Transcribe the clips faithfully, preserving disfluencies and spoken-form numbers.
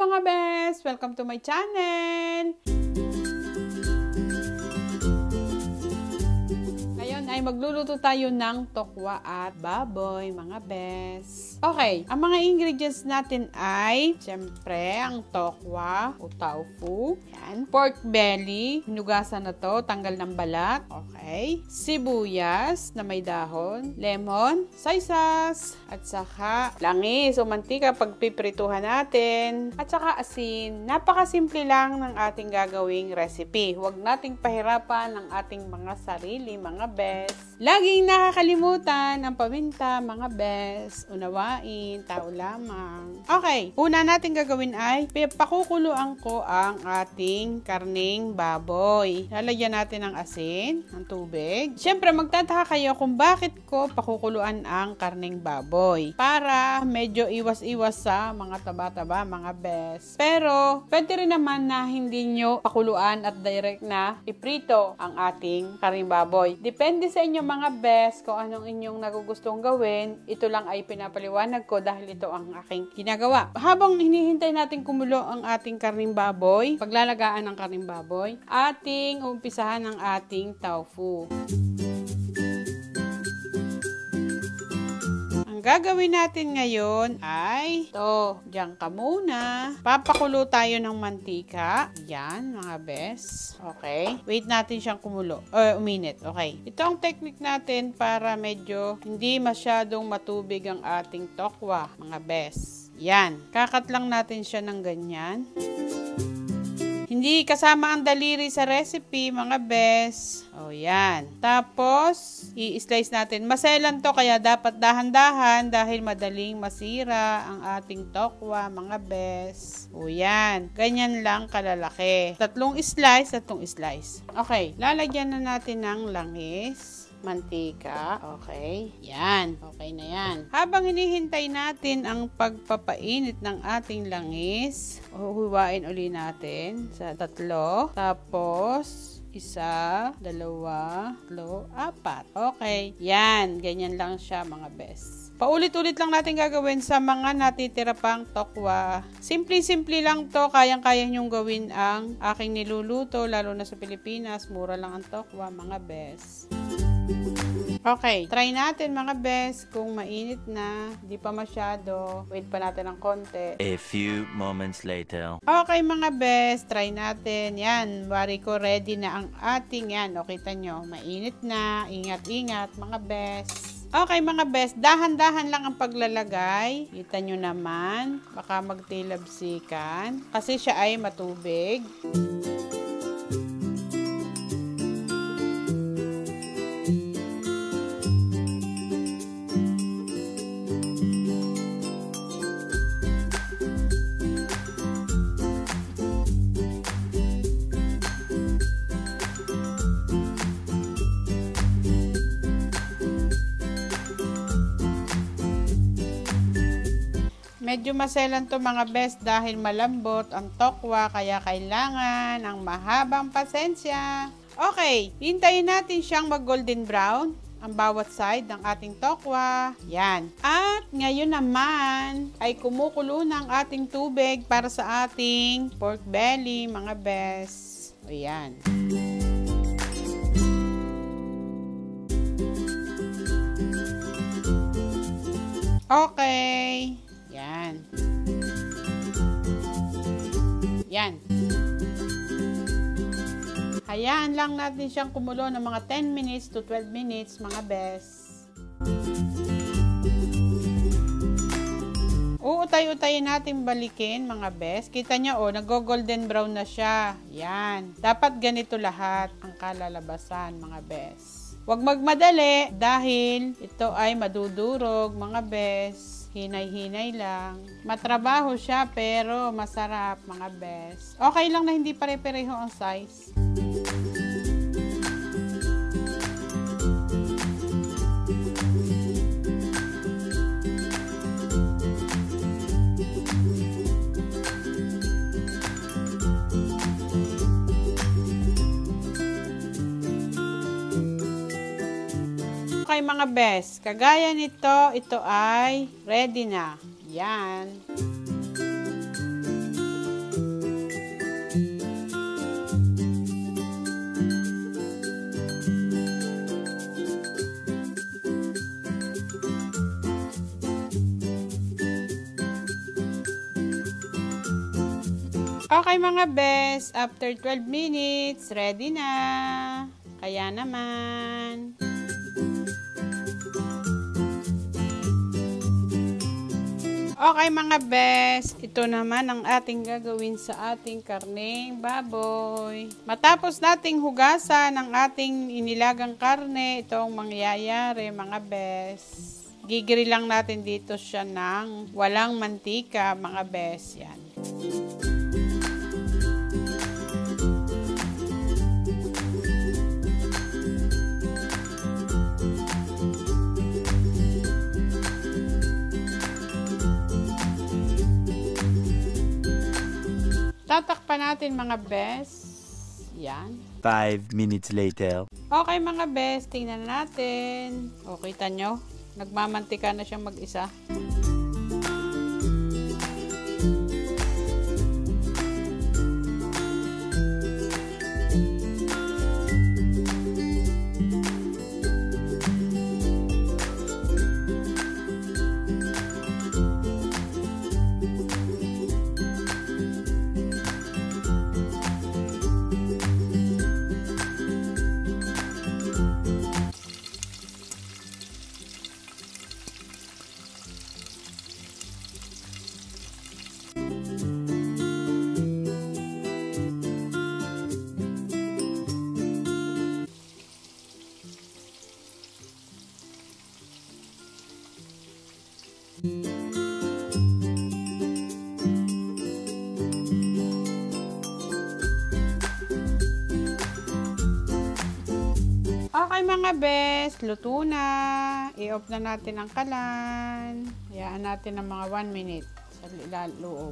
mga best! Welcome to my channel! Ngayon ay magluluto tayo ng tokwa at baboy mga best. Okay, ang mga ingredients natin ay siyempre ang tokwa o tofu, yan, pork belly, hinugasan na to, tanggal ng balat, okay, sibuyas na may dahon, lemon, soy sauce, at saka langis o mantika pagpiprituhan natin, at saka asin. Napakasimple lang ng ating gagawing recipe. Huwag nating pahirapan ang ating mga sarili mga best. Laging nakakalimutan ang paminta mga best. Unawain, tao lamang. Okay, una natin gagawin ay pakukuluan ko ang ating karning baboy. Lalagyan natin ng asin, ng tubig. Siyempre magtataka kayo kung bakit ko pakukuluan ang karning baboy. Para medyo iwas-iwas sa mga taba-taba mga best. Pero pwede rin naman na hindi nyo pakuluan at direct na iprito ang ating karning baboy. Depende sa inyo mga best kung anong inyong nagugustong gawin. Ito lang ay pinapaliwanag ko dahil ito ang aking ginagawa. Habang hinihintay natin kumulo ang ating karning baboy, paglalagaan ng karning baboy, ating umpisahan ang ating tofu. Ang gagawin natin ngayon ay to, diyan ka muna. Papakulo tayo ng mantika. Yan, mga best. Okay. Wait natin siyang kumulo. O, uminit. Okay. Ito ang technique natin para medyo hindi masyadong matubig ang ating tokwa, mga best. Yan. Kakat lang natin siya ng ganyan. Hindi kasama ang daliri sa recipe, mga best. O, yan. Tapos, i-slice natin. Maselan to, kaya dapat dahan-dahan dahil madaling masira ang ating tokwa, mga best. O, yan. Ganyan lang kalalaki. Tatlong slice, tatlong slice. Okay. Lalagyan na natin ng langis. Mantika. Okay. Yan. Okay na yan. Habang hinihintay natin ang pagpapainit ng ating langis, huhuwain uli natin sa tatlo. Tapos, isa, dalawa, tatlo, apat. Okay. Yan. Ganyan lang siya mga best. Paulit-ulit lang natin gagawin sa mga natitira pang tokwa. Simple-simple lang to. Kayang-kaya nyong gawin ang aking niluluto. Lalo na sa Pilipinas. Mura lang ang tokwa mga best. Okay, try natin mga best kung mainit na, di pa masyado. Wait pa natin ng konti. A few moments later. Okay mga best, try natin. Yan, wari ko ready na ang ating yan. O, kita nyo, mainit na. Ingat-ingat mga best. Okay mga best, dahan-dahan lang ang paglalagay. Kita nyo naman, baka magtilabsikan. Kasi siya ay matubig. Medyo maselan to mga best dahil malambot ang tokwa kaya kailangan ng mahabang pasensya. Okay, hintayin natin siyang mag golden brown ang bawat side ng ating tokwa. Yan. At ngayon naman ay kumukulo ng ating tubig para sa ating pork belly mga best. O yan. Okay. Yan. Yan. Hayaan lang natin siyang kumulo ng mga ten minutes to twelve minutes, mga best. Uutay-utayin natin balikin, mga best. Kita niyo, oh, nag-golden brown na siya. Yan. Dapat ganito lahat ang kalalabasan, mga best. Huwag magmadali dahil ito ay madudurog, mga best. Hinay-hinay lang. Matrabaho siya pero masarap mga best. Okay lang na hindi pare-pareho ang size. Okay mga best, kagaya nito, ito ay ready na. Yan. Okay mga bes, after twelve minutes, ready na. Kaya naman. Okay mga bes, ito naman ang ating gagawin sa ating karneng baboy. Matapos nating hugasan ang ating inilagang karne, ito ang mangyayari mga bes. Gigrill lang natin dito siya ng walang mantika mga bes. Yan. Tatakpan natin mga bes. Yan. Five minutes later. Okay mga bes, tingnan natin. O, kita nyo? Nagmamantika na siyang mag-isa. Okay mga bes, luto na. I-off na natin ang kalan. Hayaan natin ng mga one minute sa loob.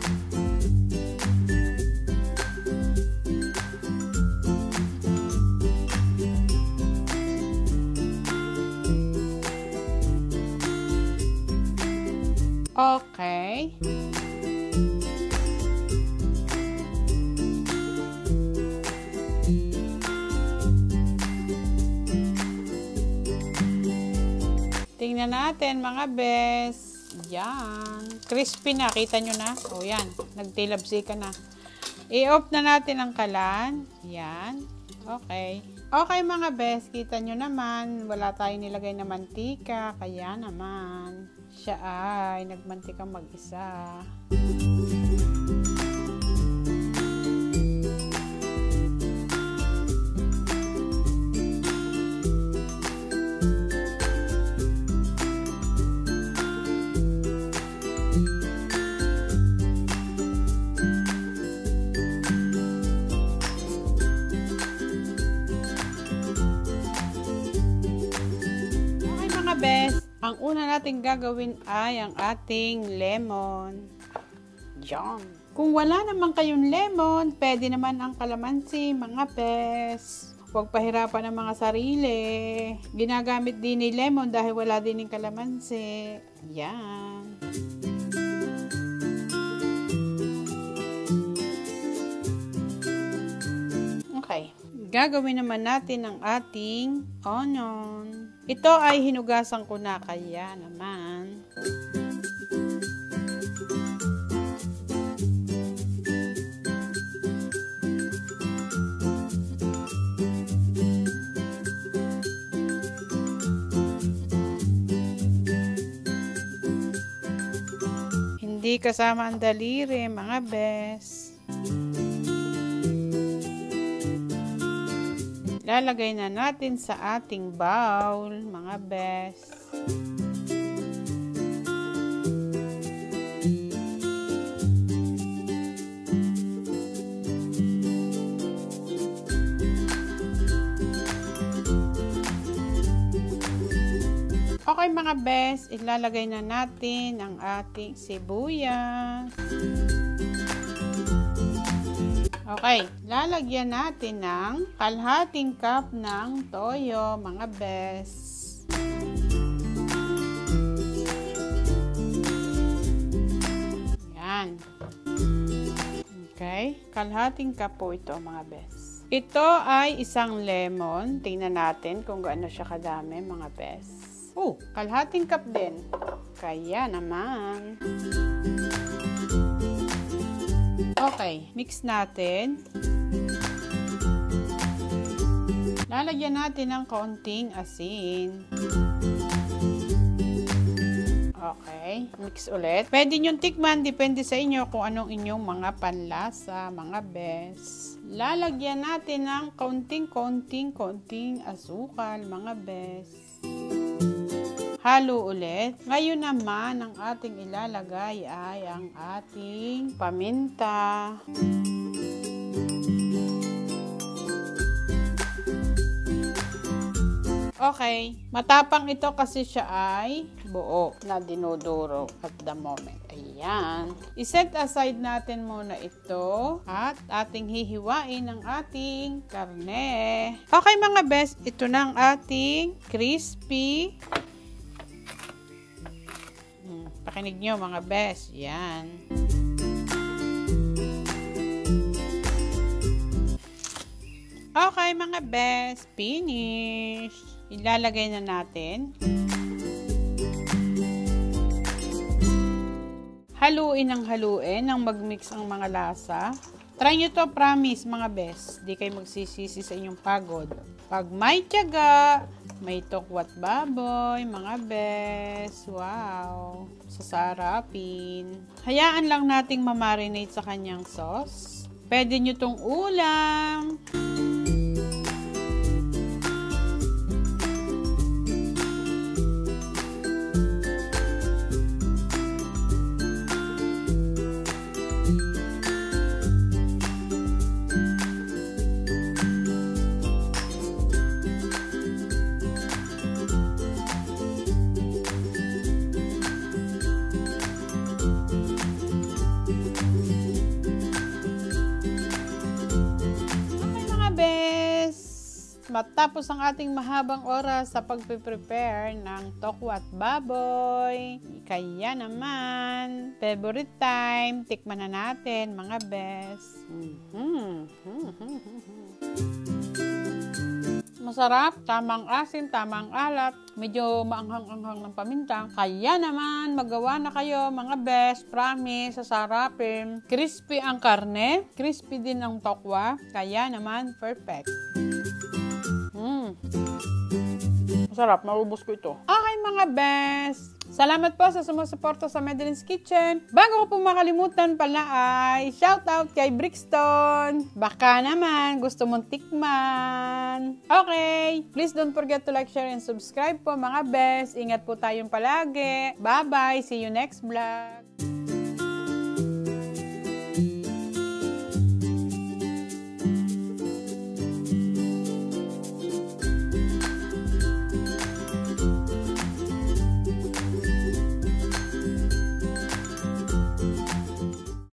Okay. Tingnan natin mga bes. Yan. Crispy na. Kita nyo na? O yan. Nagtilabsi ka na. I-off na natin ang kalan. Yan. Okay. Okay mga bes. Kita nyo naman. Wala tayong nilagay na mantika. Kaya naman. Siya ay nagmantikang mag-isa. Bes, ang una nating gagawin ay ang ating lemon. Yan. Kung wala naman kayong lemon, pwede naman ang kalamansi, mga bes. Huwag pahirapan ang mga sarili. Ginagamit din ni lemon dahil wala din ng kalamansi. Yan. Okay. Gagawin naman natin ang ating onion. Ito ay hinugasan ko na, kaya naman. Hindi kasama ang daliri, mga bes. Lalagay na natin sa ating bowl, mga bes. Okay mga bes, ilalagay na natin ang ating sibuyas. Okay, lalagyan natin ng kalahating cup ng toyo, mga bes. Yan. Okay, kalahating cup po ito, mga bes. Ito ay isang lemon. Tingnan natin kung gaano siya kadami, mga bes. Oh, kalahating cup din. Kaya naman. Okay, mix natin. Lalagyan natin ng kaunting asin. Okay, mix ulit. Pwede nyo tikman, depende sa inyo kung anong inyong mga panlasa, mga bes. Lalagyan natin ng kaunting-kaunting-kaunting asukal, mga bes. Halo ulit. Ngayon naman, ang ating ilalagay ay ang ating paminta. Okay, matapang ito kasi siya ay buo na dinuduro at the moment. Ayan. I-set aside natin muna ito at ating hihiwain ang ating karne. Okay mga best, ito na ang ating crispy. Hmm, pakinig nyo mga best. Yan. Okay mga best, finish. Ilalagay na natin. Haluin ang haluin nang mag-mix ang mga lasa. Try nyo to, promise mga best. Di kayo magsisisi sa inyong pagod. Pag may tiyaga, may tokwat baboy, mga best. Wow! Sasarapin. Hayaan lang nating mamarinate sa kanyang sauce. Pwede nyo tong ulam. Matapos ang ating mahabang oras sa pagpe-prepare ng tokwat baboy, kaya naman, favorite time, tikman na natin mga best. Mm-hmm. Masarap, tamang asin, tamang alat, medyo maanghang-anghang ng paminta. Kaya naman, magawa na kayo mga best, promise, sasarapin. Crispy ang karne, crispy din ang tokwa, kaya naman, perfect. Mm. Masarap, marubos ko ito. Okay mga best, salamat po sa sumusuporta sa Madeline's Kitchen. Bago ko po makalimutan pala ay shoutout kay Brixton. Baka naman gusto mong tikman. Okay, please don't forget to like, share, and subscribe po mga best. Ingat po tayong palagi. Bye bye, see you next vlog.